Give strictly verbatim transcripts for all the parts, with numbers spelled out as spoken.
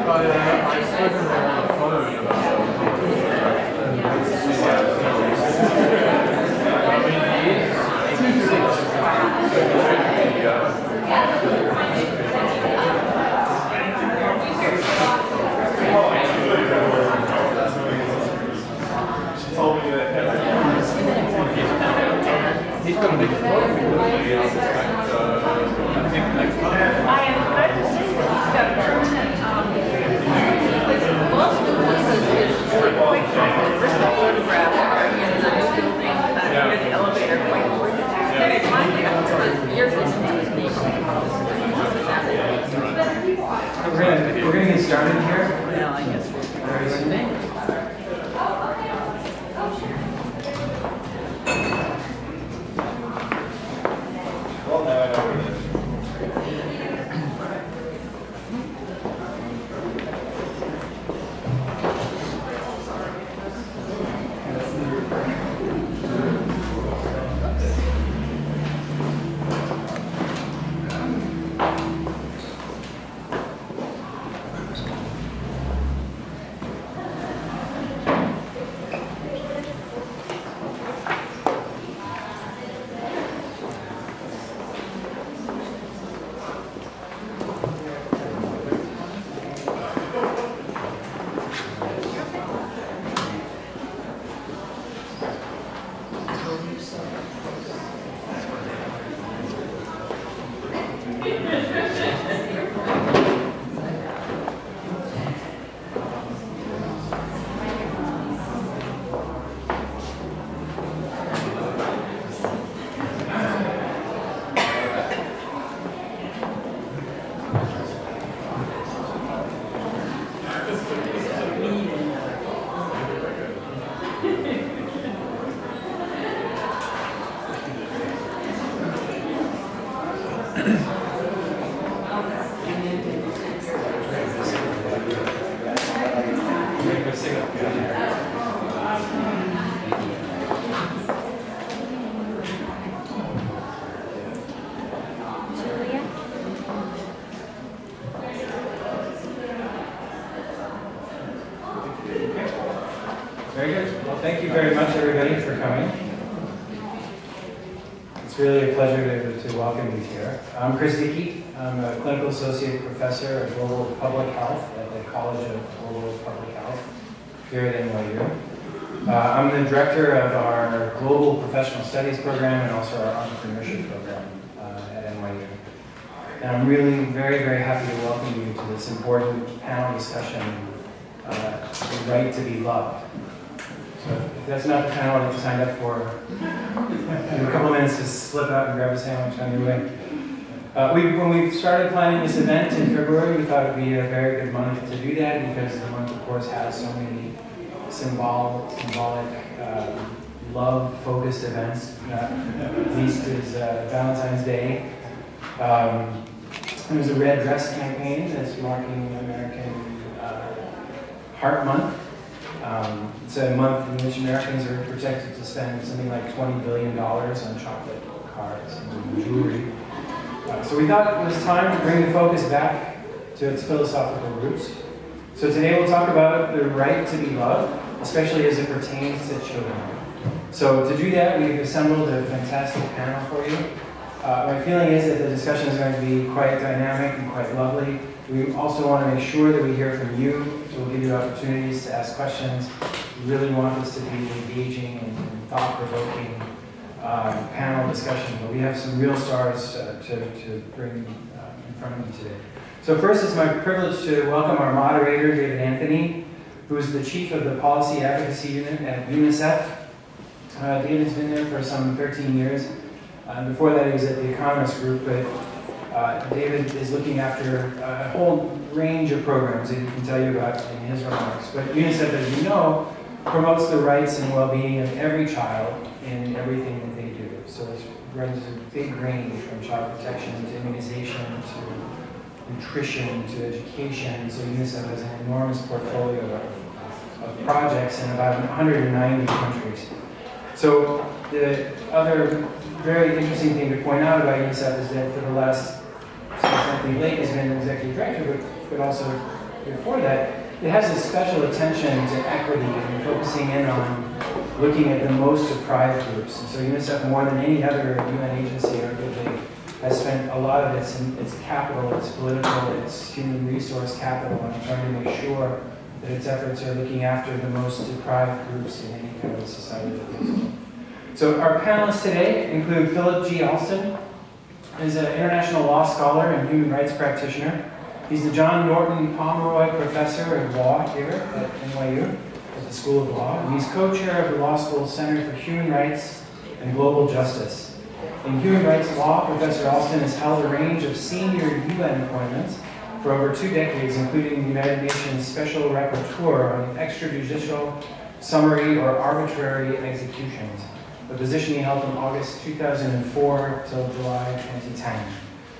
We're going to get started here. Well, I guess we're very Well, now I know what it is. Very good. Well, thank you very much, everybody, for coming. It's really a pleasure to, to welcome you here. I'm Chris Dickey. I'm a clinical associate professor of global public health at the College of Global Public Health here at N Y U. Uh, I'm the director of our Global Professional Studies program and also our entrepreneurship program uh, at N Y U. And I'm really very, very happy to welcome you to this important panel discussion, uh, the right to be loved. So if that's not the panel that you signed up for, you have a couple of minutes to slip out and grab a sandwich on your way. Uh, we, when we started planning this event in February, we thought it would be a very good month to do that because the month, of course, has so many symbol, symbolic, uh, love-focused events. Not least is uh, Valentine's Day. Um, there's a red dress campaign that's marking American uh, Heart Month. Um, it's a month in which Americans are projected to spend something like twenty billion dollars on chocolate cards and jewelry. Uh, so we thought it was time to bring the focus back to its philosophical roots. So today we'll talk about the right to be loved, especially as it pertains to children. So to do that, we've assembled a fantastic panel for you. Uh, my feeling is that the discussion is going to be quite dynamic and quite lovely. We also want to make sure that we hear from you, so we'll give you opportunities to ask questions. We really want this to be an engaging and thought-provoking um, panel discussion, but we have some real stars uh, to, to bring uh, in front of you today. So first, it's my privilege to welcome our moderator, David Anthony, who is the chief of the Policy Advocacy Unit at UNICEF. Uh, David's been there for some thirteen years. Uh, before that, he was at the Economist Group, but uh, David is looking after a whole range of programs that he can tell you about in his remarks. But UNICEF, as you know, promotes the rights and well-being of every child in everything that they do. So it runs a big range from child protection to immunization to nutrition to education. So UNICEF has an enormous portfolio of, of projects in about one hundred ninety countries. So the other very interesting thing to point out about UNICEF is that for the last, since Anthony Lake has been executive director, but, but also before that, it has a special attention to equity and focusing in on looking at the most deprived groups. And so UNICEF, more than any other U N agency, arguably, has spent a lot of its, its capital, its political, its human resource capital on trying to make sure that its efforts are looking after the most deprived groups in any kind of society. So our panelists today include Philip G. Alston. He's an international law scholar and human rights practitioner. He's the John Norton Pomeroy Professor of Law here at N Y U, at the School of Law. And he's co-chair of the Law School's Center for Human Rights and Global Justice. In human rights law, Professor Alston has held a range of senior U N appointments for over two decades, including the United Nations Special Rapporteur on extrajudicial, summary, or arbitrary executions, a position he held from August two thousand four till July twenty ten.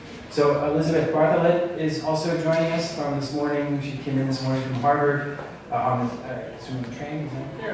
So Elizabeth Bartholet is also joining us from this morning. She came in this morning from Harvard uh, on the, uh, the train.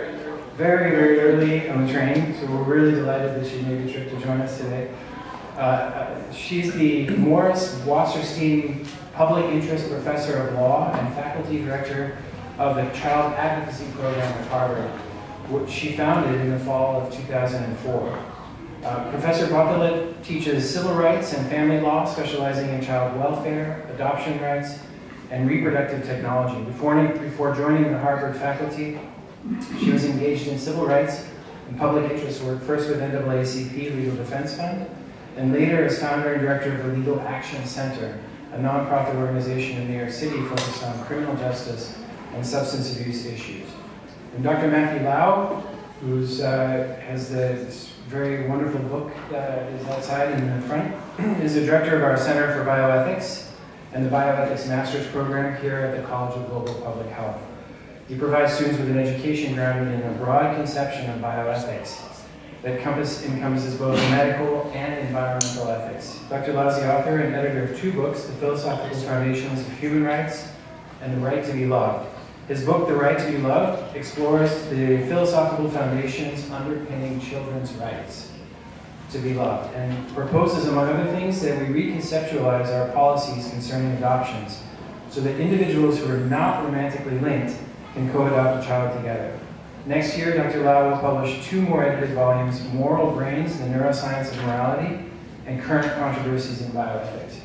Very, very early on the train, so we're really delighted that she made the trip to join us today. Uh, uh, she's the Morris Wasserstein Public Interest Professor of Law and Faculty Director of the Child Advocacy Program at Harvard, which she founded in the fall of two thousand four. Uh, Professor Bartholet teaches civil rights and family law, specializing in child welfare, adoption rights, and reproductive technology. Before, before joining the Harvard faculty, she was engaged in civil rights and public interest work, first with N double A C P, Legal Defense Fund, and later as founder and director of the Legal Action Center, a nonprofit organization in New York City focused on criminal justice and substance abuse issues. And Doctor Matthew Liao, who uh, has this very wonderful book that is outside in the front, is the director of our Center for Bioethics and the Bioethics Master's Program here at the College of Global Public Health. He provides students with an education grounded in a broad conception of bioethics that encompass, encompasses both medical and environmental ethics. Doctor Liao is the author and editor of two books, The Philosophical Foundations of Human Rights and The Right to be Loved. His book, The Right to be Loved, explores the philosophical foundations underpinning children's rights to be loved, and proposes, among other things, that we reconceptualize our policies concerning adoptions so that individuals who are not romantically linked can co-adopt a child together. Next year, Doctor Liao will publish two more edited volumes, Moral Brains, The Neuroscience of Morality, and Current Controversies in Bioethics.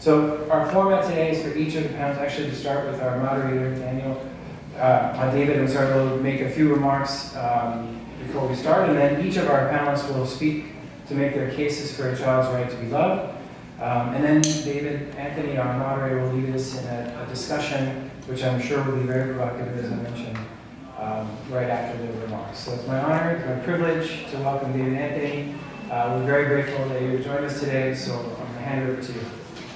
So our format today is for each of the panels, actually to start with our moderator, Daniel, uh, David, I'm sorry, will make a few remarks um, before we start, and then each of our panelists will speak to make their cases for a child's right to be loved. Um, and then David Anthony, our moderator, will lead us in a, a discussion, which I'm sure will be very provocative, as I mentioned, um, right after the remarks. So it's my honor, my privilege to welcome David Anthony. Uh, we're very grateful that you joined us today, so I'm going to hand it over to you.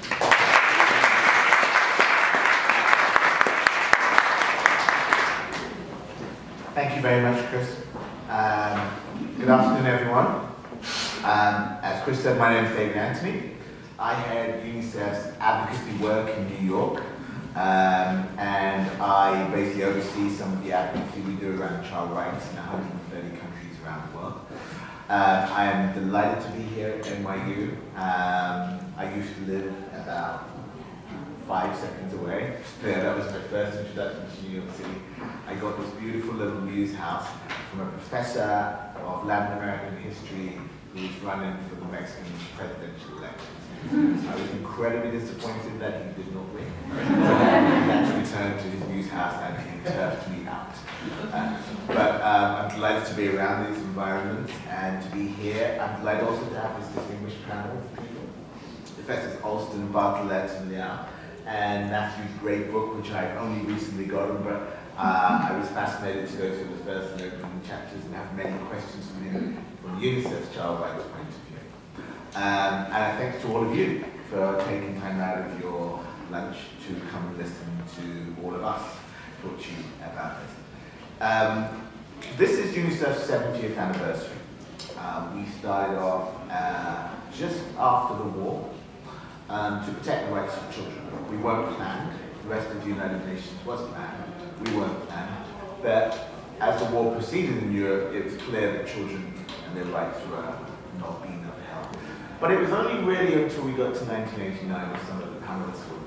Thank you very much, Chris. Um, good afternoon, everyone. Um, as Chris said, my name is David Anthony. I head UNICEF's advocacy work in New York, um, and I basically oversee some of the advocacy we do around child rights in one hundred thirty countries around the world. Uh, I am delighted to be here at N Y U. Um, I used to live about five seconds away. Yeah, that was my first introduction to New York City. I got this beautiful little news house from a professor of Latin American history who was running for the Mexican presidential election. I was incredibly disappointed that he did not win. So he had to return to his news house and he turfed me out. Uh, but um, I'm delighted to be around these environments and to be here. I'm delighted also to have this distinguished panel of people. Professors Alston, Bartholet, and Liao, and Matthew's great book, which I've only recently gotten, but uh, I was fascinated to go through the first and opening chapters and have many questions from him from UNICEF's child rights point of view. Um, and I thank to all of you for taking time out of your lunch to come and listen to all of us talk to you about this. Um, this is UNICEF's seventieth anniversary. Uh, we started off uh, just after the war um, to protect the rights of children. We weren't planned. The rest of the United Nations was planned. We weren't planned. But as the war proceeded in Europe, it was clear that children and their rights were not being upheld. But it was only really until we got to nineteen eighty-nine that some of the panelists will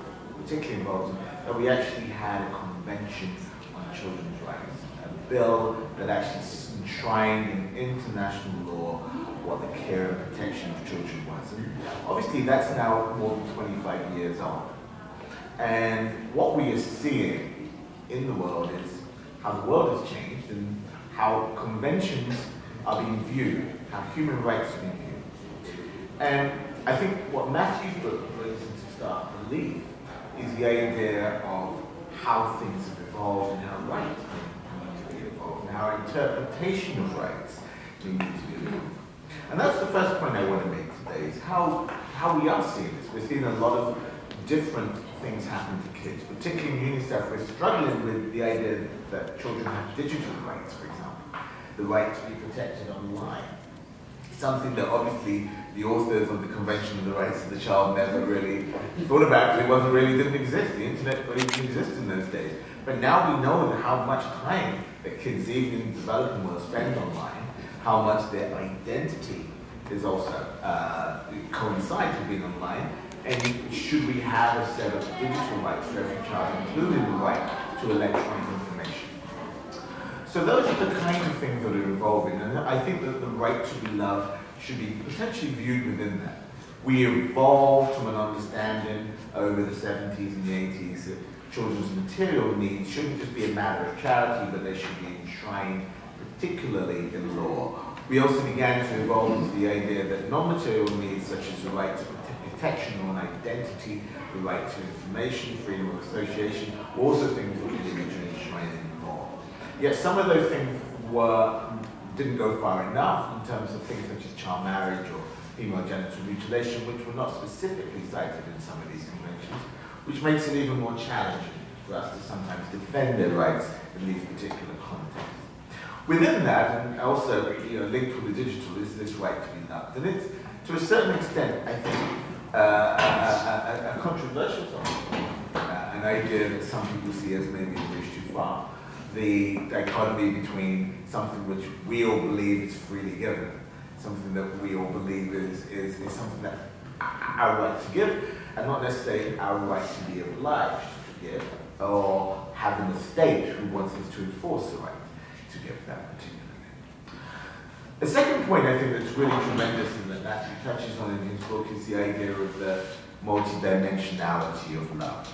particularly involved in, that we actually had a convention on children's rights, a bill that actually enshrined in international law what the care and protection of children was. And obviously that's now more than twenty-five years old. And what we are seeing in the world is how the world has changed and how conventions are being viewed, how human rights are being viewed. And I think what Matthew's book brings into stark belief is the idea of how things have evolved and how rights need to be evolved and how interpretation of rights need to be evolved. And that's the first point I want to make today, is how, how we are seeing this. We're seeing a lot of different things happen to kids, particularly in UNICEF. We're struggling with the idea that children have digital rights, for example, the right to be protected online. Something that obviously the authors of the Convention on the Rights of the Child never really thought about, because it wasn't really, didn't exist. The internet really didn't exist in those days. But now we know how much time that kids, even in the developing world, spend online, how much their identity is also uh, coincides with being online. And should we have a set of digital rights for every child, including the right to electronic information? So those are the kind of things that are evolving, and I think that the right to be loved should be potentially viewed within that. We evolved from an understanding over the seventies and the eighties that children's material needs shouldn't just be a matter of charity, but they should be enshrined particularly in law. We also began to evolve into the idea that non-material needs, such as the right to protection on identity, the right to information, freedom of association, were also things that we needed to enshrine in law. Yet some of those things were, didn't go far enough in terms of things such as child marriage or female genital mutilation, which were not specifically cited in some of these conventions, which makes it even more challenging for us to sometimes defend their rights in these particular contexts. Within that, and also you know, linked with the digital, is this right to be loved. And it's, to a certain extent, I think, uh, a, a, a controversial topic, uh, an idea that some people see as maybe a bridge too far. The dichotomy between something which we all believe is freely given, something that we all believe is, is, is something that our right to give, and not necessarily our right to be obliged to give, or having a state who wants us to enforce the right to give that particular thing. The second point I think that's really tremendous and that Matthew touches on in his book is the idea of the multidimensionality of love.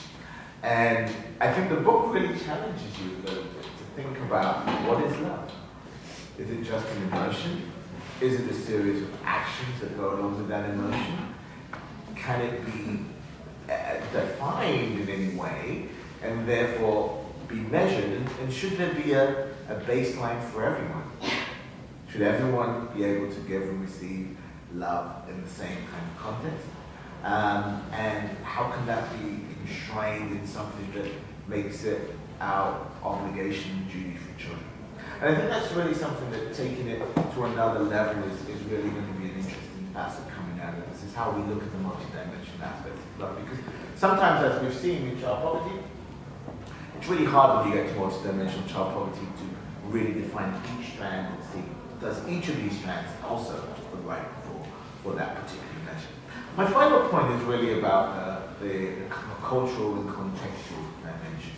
And I think the book really challenges you though, to think about what is love. Is it just an emotion? Is it a series of actions that go along with that emotion? Can it be uh, defined in any way and therefore be measured? And should there be a, a baseline for everyone? Should everyone be able to give and receive love in the same kind of context? Um, and how can that be enshrined in something that makes it our obligation and duty for children? And I think that's really something that taking it to another level is, is really going to be an interesting facet coming out of this, is how we look at the multidimensional aspects of love. Because sometimes, as we've seen with child poverty, it's really hard when you get to multidimensional child poverty to really define each strand and see, does each of these strands also provide for, for that particular measure? My final point is really about uh, the, the cultural and contextual dimension.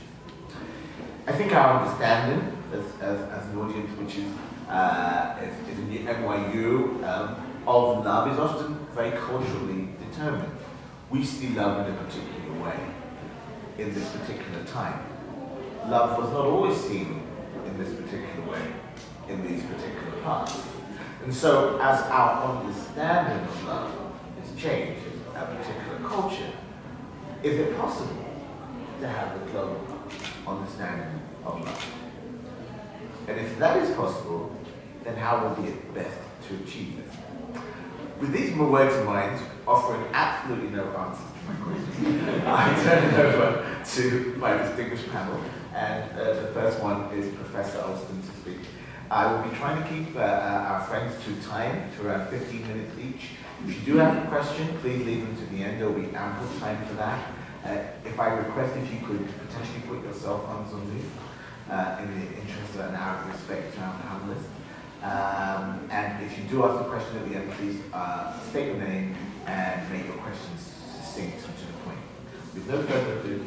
I think our understanding as, as, as an audience, which is, uh, is, is in N Y U, um, of love is often very culturally determined. We see love in a particular way in this particular time. Love was not always seen in this particular way in these particular parts. And so as our understanding of love has changed in a particular culture, is it possible to have a global understanding of love? And if that is possible, then how will be it best to achieve this? With these words in mind, offering absolutely no answers to my question, I turn it over to my distinguished panel. And uh, the first one is Professor Alston to speak. I will be trying to keep uh, our friends to time, to around fifteen minutes each. If you do have a question, please leave them to the end. There will be ample time for that. Uh, if I request if you could potentially put your cell phones on mute, uh, in the interest of an hour of respect to our panelists. Um, and if you do ask a question at the end, please uh, state your name and make your questions succinct and to the point. with no further ado.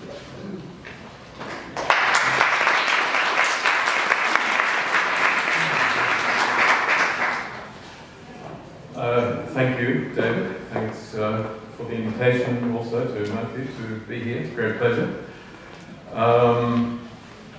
Uh, thank you, David. Thanks uh, for the invitation also to Matthew to be here. It's a great pleasure. Um,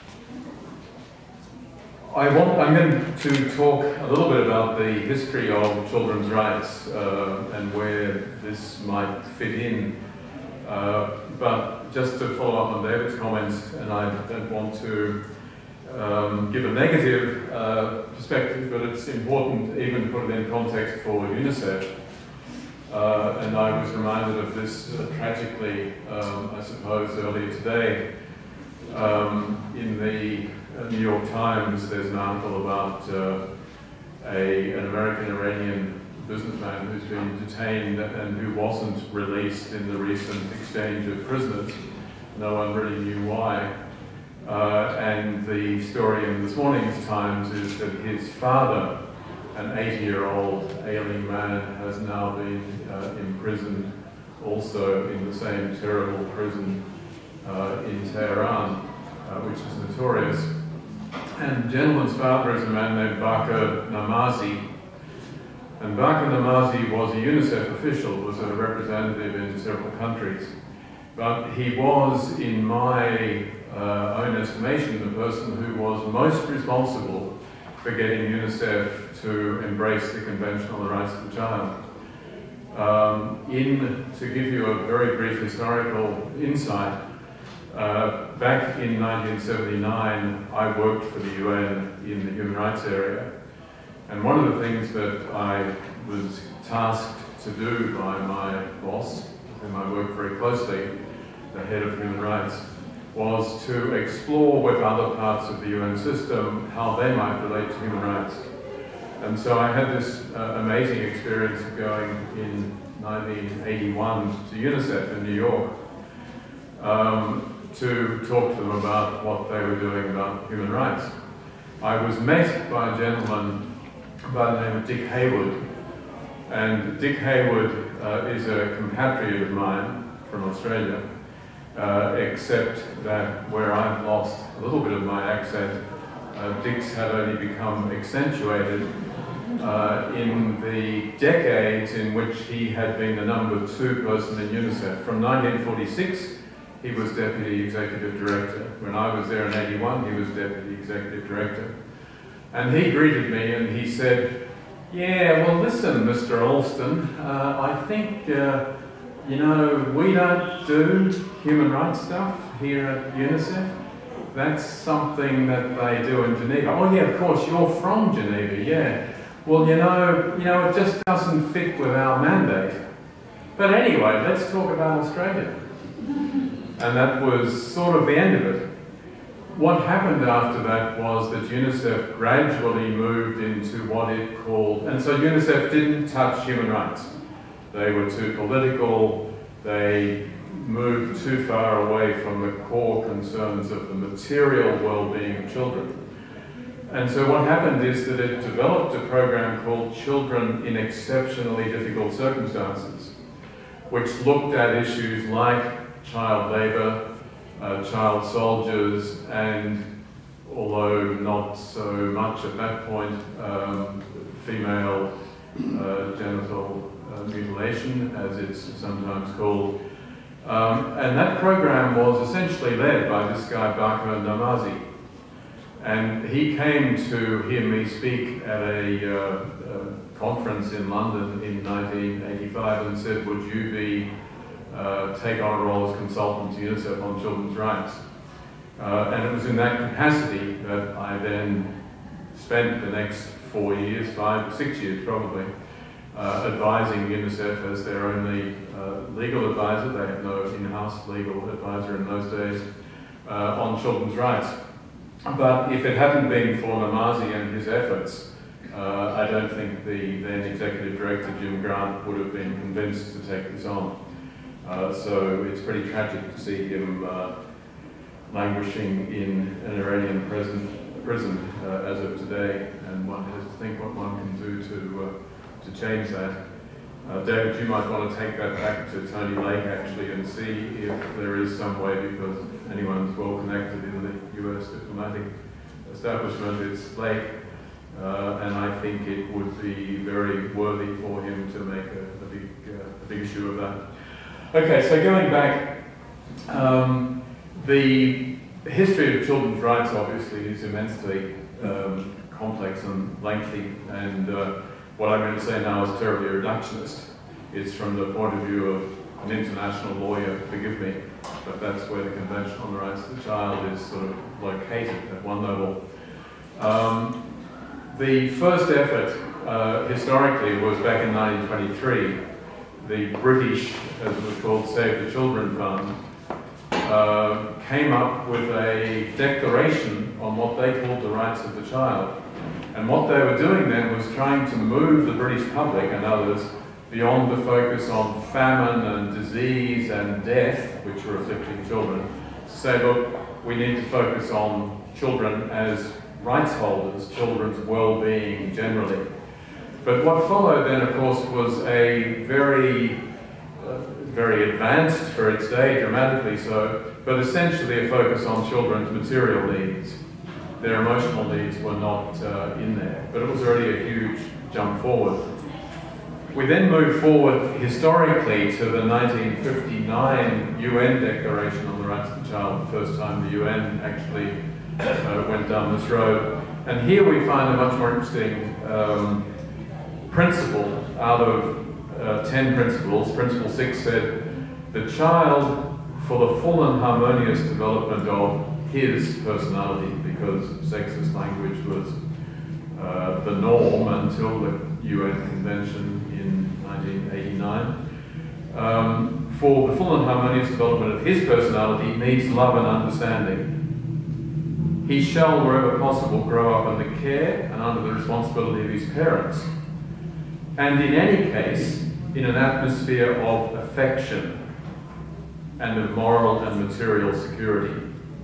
I want, I'm going to talk a little bit about the history of children's rights uh, and where this might fit in. Uh, but just to follow up on David's comments, and I don't want to Um, give a negative uh, perspective, but it's important even to put it in context for UNICEF. Uh, and I was reminded of this uh, tragically, um, I suppose, earlier today. Um, in the uh, New York Times, there's an article about uh, a, an American-Iranian businessman who's been detained and who wasn't released in the recent exchange of prisoners. No one really knew why. Uh, and the story in this morning's Times is that his father, an eighty-year-old ailing man, has now been uh, imprisoned also in the same terrible prison uh, in Tehran, uh, which is notorious. And the gentleman's father is a man named Bakr Namazi. And Bakr Namazi was a UNICEF official, was a representative in several countries. But he was, in my uh, own estimation, the person who was most responsible for getting UNICEF to embrace the Convention on the Rights of the Child. Um, in, to give you a very brief historical insight, uh, back in nineteen seventy-nine, I worked for the U N in the human rights area. And one of the things that I was tasked to do by my boss, whom I worked very closely, the head of human rights, was to explore with other parts of the U N system how they might relate to human rights. And so I had this uh, amazing experience of going in nineteen eighty-one to UNICEF in New York um, to talk to them about what they were doing about human rights. I was met by a gentleman by the name of Dick Haywood. And Dick Haywood uh, is a compatriot of mine from Australia. Uh, except that where I've lost a little bit of my accent, uh, Dick's had only become accentuated uh, in the decades in which he had been the number two person in UNICEF. From nineteen forty-six, he was Deputy Executive Director. When I was there in eighty-one, he was Deputy Executive Director. And he greeted me and he said, "Yeah, well listen, Mister Alston, uh, I think uh, you know, we don't do human rights stuff here at UNICEF. That's something that they do in Geneva." "Oh yeah, of course, you're from Geneva, yeah. Well, you know, you know, it just doesn't fit with our mandate. But anyway, let's talk about Australia." And that was sort of the end of it. What happened after that was that UNICEF gradually moved into what it called, and so UNICEF didn't touch human rights. They were too political, they moved too far away from the core concerns of the material well-being of children. And so what happened is that it developed a program called Children in Exceptionally Difficult Circumstances, which looked at issues like child labour, uh, child soldiers, and although not so much at that point, um, female uh, genital uh, mutilation, as it's sometimes called. Um, and that program was essentially led by this guy, Bakr Namazi. And he came to hear me speak at a, uh, a conference in London in nineteen eighty-five and said, "Would you be, uh, take on a role as consultant to UNICEF on children's rights?" Uh, and it was in that capacity that I then spent the next four years, five, six years probably, uh, advising UNICEF as their only uh, legal advisor. They had no in-house legal advisor in those days, uh, on children's rights. But if it hadn't been for Namazi and his efforts, uh, I don't think the then Executive Director, Jim Grant, would have been convinced to take this on. Uh, so it's pretty tragic to see him uh, languishing in an Iranian prison, prison uh, as of today, and one has to think what one can do to, uh, to change that. Uh, David, you might want to take that back to Tony Lake actually and see if there is some way, because if anyone's well connected in the U S diplomatic establishment, it's Lake, uh, and I think it would be very worthy for him to make a, a, big, uh, a big issue of that. Okay, so going back, um, the history of children's rights obviously is immensely um, complex and lengthy, and uh, what I'm going to say now is terribly reductionist. It's from the point of view of an international lawyer, forgive me, but that's where the Convention on the Rights of the Child is sort of located at one level. Um, the first effort uh, historically was back in nineteen twenty-three. The British, as it was called, Save the Children Fund, uh, came up with a declaration on what they called the rights of the child. And what they were doing then was trying to move the British public and others beyond the focus on famine and disease and death, which were afflicting children, to say, look, we need to focus on children as rights holders, children's well-being generally. But what followed then, of course, was a very, uh, very advanced for its day, dramatically so, but essentially a focus on children's material needs. Their emotional needs were not uh, in there, but it was already a huge jump forward. We then moved forward historically to the nineteen fifty-nine U N Declaration on the Rights of the Child, the first time the U N actually uh, went down this road. And here we find a much more interesting um, principle out of uh, ten principles. Principle six said, the child, for the full and harmonious development of his personality, because sexist language was uh, the norm until the U N Convention in nineteen eighty-nine. Um, for the full and harmonious development of his personality needs love and understanding. He shall, wherever possible, grow up under care and under the responsibility of his parents, and in any case, in an atmosphere of affection and of moral and material security.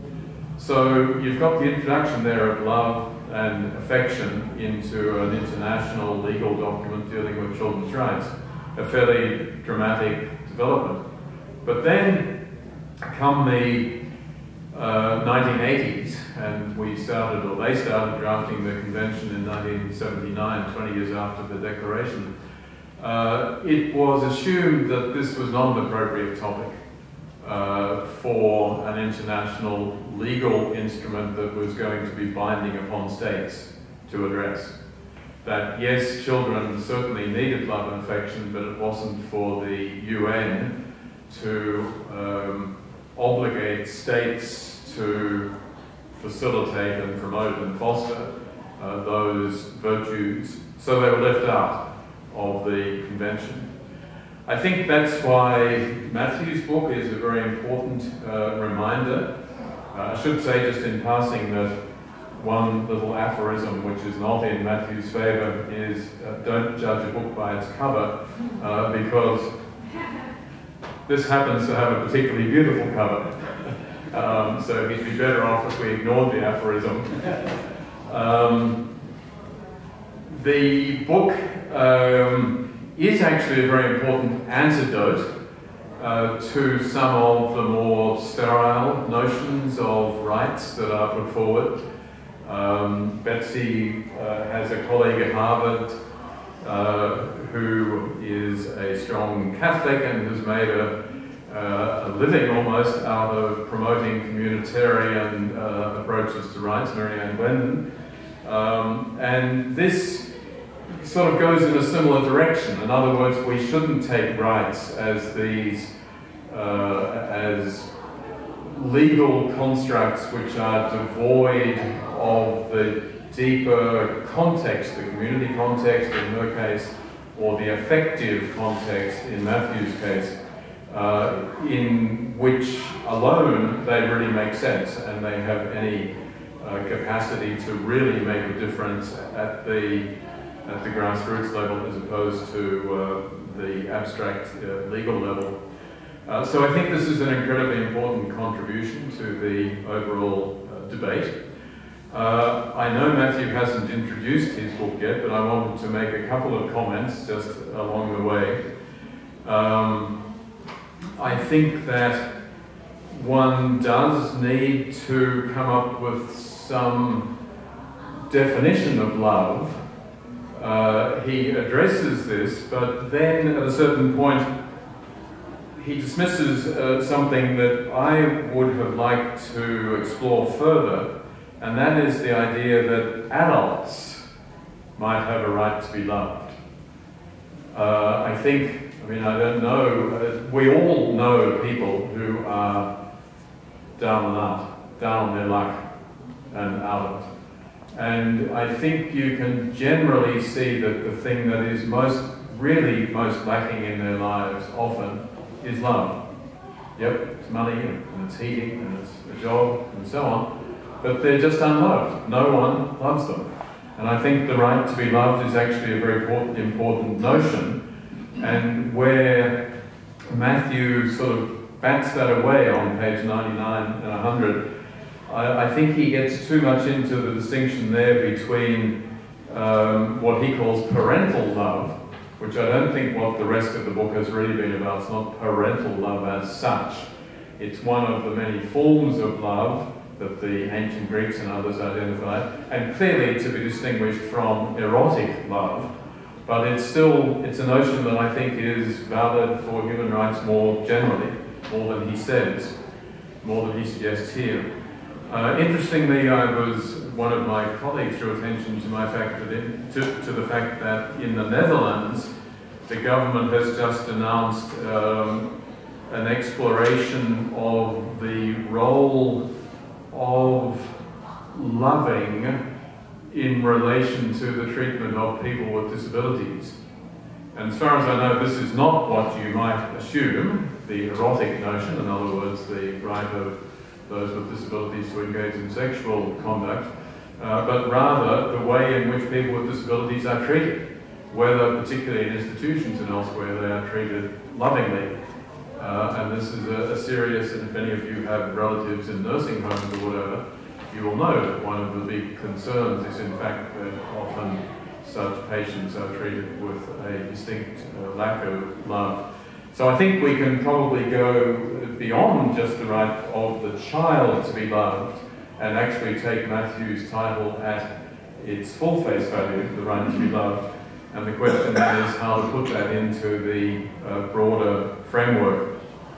So you've got the introduction there of love and affection into an international legal document dealing with children's rights, a fairly dramatic development. But then come the uh, nineteen eighties, and we started, or they started drafting the convention in nineteen seventy-nine, twenty years after the declaration. Uh, it was assumed that this was not an appropriate topic Uh, for an international legal instrument that was going to be binding upon states to address. That yes, children certainly needed love and affection, but it wasn't for the U N to um, obligate states to facilitate and promote and foster uh, those virtues. So they were left out of the convention. I think that's why Matthew's book is a very important uh, reminder. Uh, I should say just in passing that one little aphorism which is not in Matthew's favour is uh, don't judge a book by its cover, uh, because this happens to have a particularly beautiful cover. um, so he'd be better off if we ignored the aphorism. Um, the book um, is actually a very important antidote uh, to some of the more sterile notions of rights that are put forward. Um, Betsy uh, has a colleague at Harvard uh, who is a strong Catholic and has made a, uh, a living almost out of promoting communitarian uh, approaches to rights, Mary Ann Glendon. Um, and this sort of goes in a similar direction. In other words, we shouldn't take rights as these, uh, as legal constructs which are devoid of the deeper context, the community context in her case, or the affective context in Matthew's case, uh, in which alone they really make sense and they have any uh, capacity to really make a difference at the at the grassroots level as opposed to uh, the abstract uh, legal level. Uh, so I think this is an incredibly important contribution to the overall uh, debate. Uh, I know Matthew hasn't introduced his book yet, but I wanted to make a couple of comments just along the way. Um, I think that one does need to come up with some definition of love. Uh, he addresses this, but then at a certain point he dismisses uh, something that I would have liked to explore further, and that is the idea that adults might have a right to be loved. Uh, I think, I mean, I don't know, uh, we all know people who are down and out, down on their luck and out of it. And I think you can generally see that the thing that is most, really most lacking in their lives often is love. Yep, it's money and it's heating and it's a job and so on, but they're just unloved. No one loves them. And I think the right to be loved is actually a very important, important notion, and where Matthew sort of bats that away on page ninety-nine and one hundred, I, I think he gets too much into the distinction there between um, what he calls parental love, which I don't think what the rest of the book has really been about. It's not parental love as such. It's one of the many forms of love that the ancient Greeks and others identified, and clearly to be distinguished from erotic love. But it's still, it's a notion that I think is valid for human rights more generally, more than he says, more than he suggests here. Uh, interestingly, I was, one of my colleagues drew attention to my fact that in, to, to the fact that in the Netherlands, the government has just announced um, an exploration of the role of loving in relation to the treatment of people with disabilities. And as far as I know, this is not what you might assume, the erotic notion, in other words, the right of those with disabilities to engage in sexual conduct, uh, but rather the way in which people with disabilities are treated, whether particularly in institutions and elsewhere they are treated lovingly. Uh, and this is a, a serious, and if any of you have relatives in nursing homes or whatever, you will know that one of the big concerns is in fact that often such patients are treated with a distinct uh, lack of love. So I think we can probably go beyond just the right of the child to be loved and actually take Matthew's title at its full face value, the right to be loved. And the question then is how to put that into the uh, broader framework.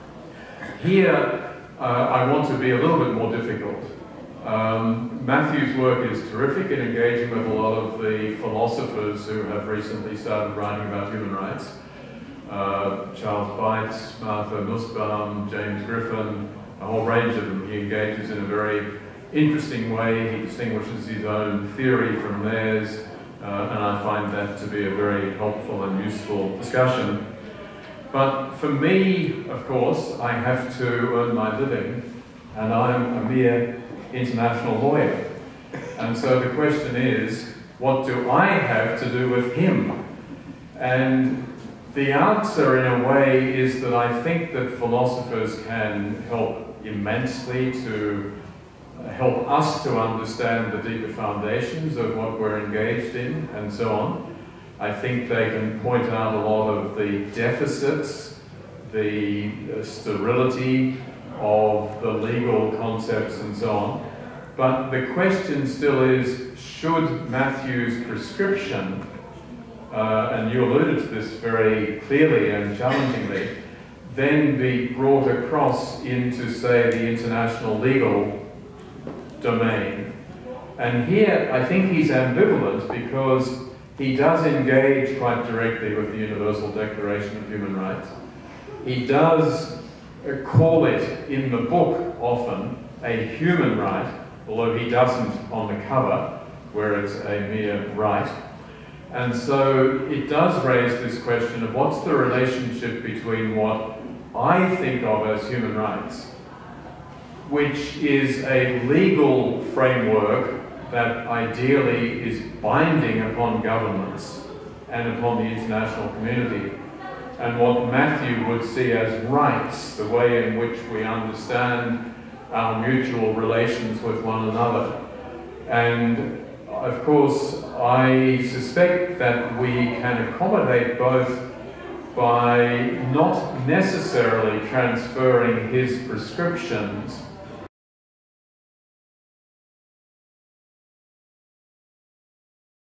Here, uh, I want to be a little bit more difficult. Um, Matthew's work is terrific in engaging with a lot of the philosophers who have recently started writing about human rights. Uh, Charles Bites, Martha Nussbaum, James Griffin, a whole range of them. He engages in a very interesting way. He distinguishes his own theory from theirs, uh, and I find that to be a very helpful and useful discussion. But for me, of course, I have to earn my living, and I'm a mere international lawyer. And so the question is, what do I have to do with him? And the answer, in a way, is that I think that philosophers can help immensely to help us to understand the deeper foundations of what we're engaged in, and so on. I think they can point out a lot of the deficits, the sterility of the legal concepts, and so on. But the question still is, should Matthew's prescription, uh, and you alluded to this very clearly and challengingly, then be brought across into, say, the international legal domain? And here I think he's ambivalent, because he does engage quite directly with the Universal Declaration of Human Rights. He does call it in the book often a human right, although he doesn't on the cover, where it's a mere right. And so it does raise this question of what's the relationship between what I think of as human rights, which is a legal framework that ideally is binding upon governments and upon the international community, and what Matthew would see as rights, the way in which we understand our mutual relations with one another. And of course, I suspect that we can accommodate both by not necessarily transferring his prescriptions